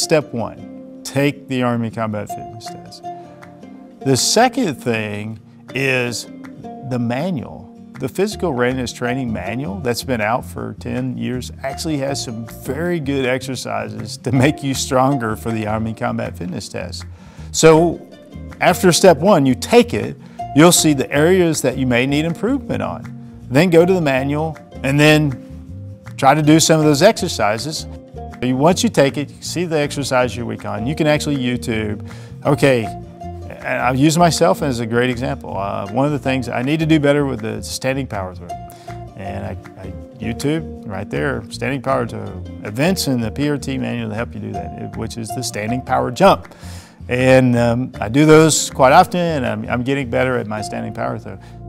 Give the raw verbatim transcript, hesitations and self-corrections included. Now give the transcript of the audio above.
step one, take the Army Combat Fitness Test. The second thing is the manual. The Physical Readiness Training Manual that's been out for ten years actually has some very good exercises to make you stronger for the Army Combat Fitness Test. So after step one, you take it, you'll see the areas that you may need improvement on. Then go to the manual and then try to do some of those exercises. Once you take it, you see the exercise you're weak on, you can actually YouTube, okay, and I'll use myself as a great example. Uh, one of the things, I need to do better with the standing power throw. And I, I YouTube, right there, standing power throw. Events in the P R T manual to help you do that, which is the standing power jump. And um, I do those quite often, and I'm, I'm getting better at my standing power throw.